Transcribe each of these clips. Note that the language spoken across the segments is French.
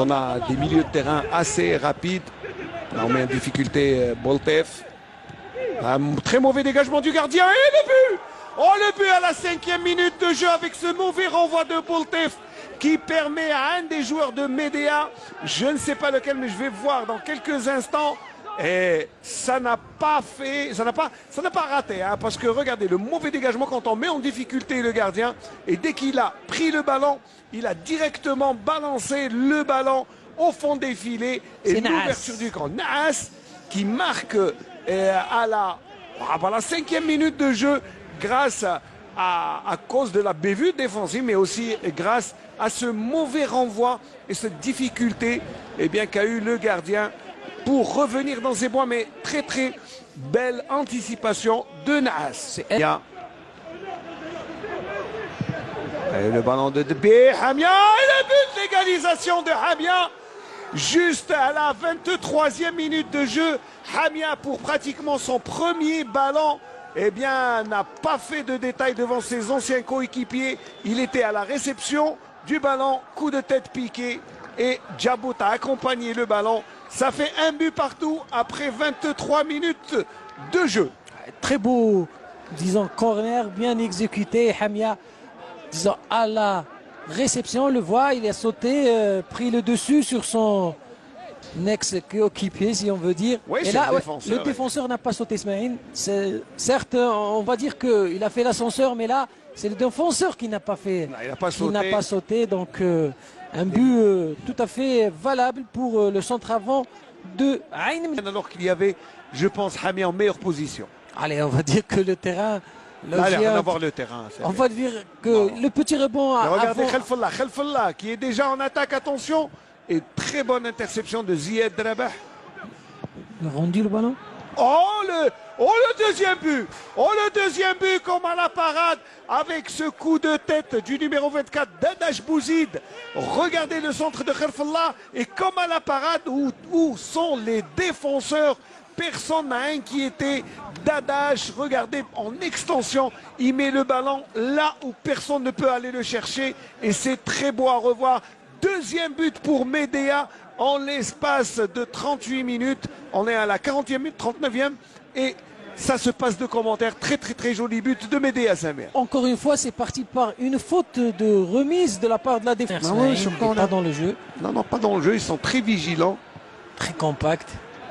on a des milieux de terrain assez rapides. Là, on met en difficulté Boltef. Un très mauvais dégagement du gardien. Et le but! Oh, le but à la 5e minute de jeu avec ce mauvais renvoi de Boltef qui permet à un des joueurs de Médéa, je ne sais pas lequel, mais je vais voir dans quelques instants. Et ça n'a pas raté, hein, parce que regardez le mauvais dégagement quand on met en difficulté le gardien. Et dès qu'il a pris le ballon, il a directement balancé le ballon au fond des filets. Et l'ouverture du camp. Naas qui marque à la 5e minute de jeu grâce à cause de la bévue défensive, mais aussi grâce à ce mauvais renvoi et cette difficulté qu'a eu le gardien pour revenir dans ses bois, mais très très belle anticipation de Naas. Et le ballon de Debé, Hamia, et le but d'égalisation de Hamia, juste à la 23e minute de jeu. Hamia, pour pratiquement son premier ballon, n'a pas fait de détails devant ses anciens coéquipiers. Il était à la réception du ballon, coup de tête piqué, et Djabout a accompagné le ballon. Ça fait un but partout après 23 minutes de jeu. Très beau, disons, corner, bien exécuté. Hamia, disons, à la réception, on le voit, il a sauté, pris le dessus sur son ex-coéquipier, si on veut dire. Oui, et là, le défenseur n'a pas sauté, Smaïn. Certes, on va dire qu'il a fait l'ascenseur, mais là, c'est le défenseur qui n'a pas fait. Non, il n'a pas sauté. Donc, un but tout à fait valable pour le centre-avant de Ain. Alors qu'il y avait, je pense, Hamia en meilleure position. Allez, on va dire que le terrain. Là, on va voir le terrain. On va dire que le petit rebond. Regardez Khelfallah qui est déjà en attaque, attention. Et très bonne interception de Ziad Rabah. Il a rendu le ballon. Le deuxième but. Oh, le deuxième but comme à la parade avec ce coup de tête du numéro 24 Dadash Bouzid. Regardez le centre de Khelfallah et comme à la parade où sont les défenseurs. Personne n'a inquiété Dadash. Regardez en extension, il met le ballon là où personne ne peut aller le chercher et c'est très beau à revoir. Deuxième but pour Médéa en l'espace de 38 minutes. On est à la 40e minute, 39e. Et ça se passe de commentaires. Très très très joli but de Médéa Samer. Encore une fois, c'est parti par une faute de remise de la part de la défense. Non, pas dans le jeu. Non, pas dans le jeu. Ils sont très vigilants. Très compact.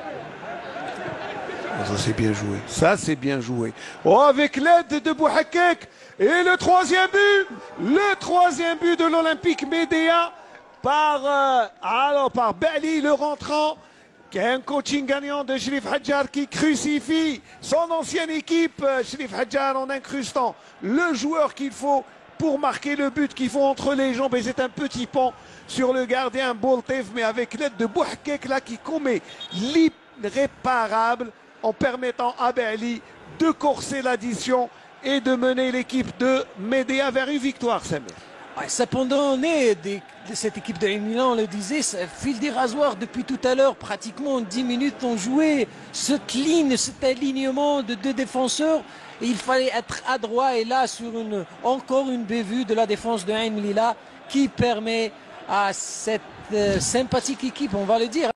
Ça c'est bien joué. Ça c'est bien joué. Oh, avec l'aide de Bouhakek. Et le troisième but. Le troisième but de l'Olympique Médéa. Par Bali, le rentrant, qui a un coaching gagnant de Sherif Hadjar qui crucifie son ancienne équipe, Sherif Hadjar, en incrustant le joueur qu'il faut pour marquer le but qu'il faut entre les jambes. Et c'est un petit pont sur le gardien Boltef, mais avec l'aide de Bouhkek là qui commet l'irréparable en permettant à Bali de corser l'addition et de mener l'équipe de Médéa vers une victoire, Samer. Cependant, on est de cette équipe de Milan, on le disait, ça file des rasoirs depuis tout à l'heure. Pratiquement 10 minutes, on jouait cette ligne, cet alignement de deux défenseurs. Et il fallait être adroit. Et là, sur encore une bévue de la défense de Ain Lila qui permet à cette sympathique équipe, on va le dire,